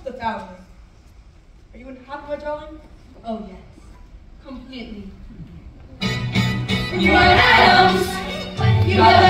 the family. Are you unhappy, my darling? Oh, yes. Completely. You are Adams. You are